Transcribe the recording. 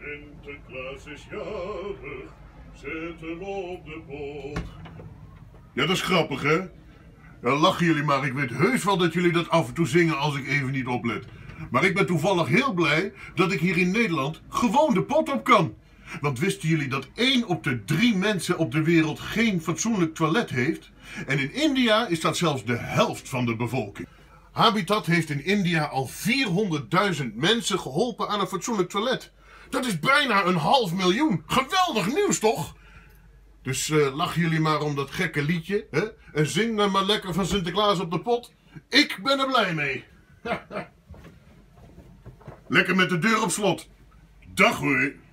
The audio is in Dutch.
Sinterklaas is jarig, zet hem op de pot. Ja, dat is grappig, hè? Ja, lachen jullie maar. Ik weet heus wel dat jullie dat af en toe zingen als ik even niet oplet. Maar ik ben toevallig heel blij dat ik hier in Nederland gewoon de pot op kan. Want wisten jullie dat 1 op de 3 mensen op de wereld geen fatsoenlijk toilet heeft? En in India is dat zelfs de helft van de bevolking. Habitat heeft in India al 400.000 mensen geholpen aan een fatsoenlijk toilet. Dat is bijna 500.000. Geweldig nieuws, toch? Dus lachen jullie maar om dat gekke liedje, hè? En zing dan maar lekker van Sinterklaas op de pot. Ik ben er blij mee. Lekker met de deur op slot. Dag hoor.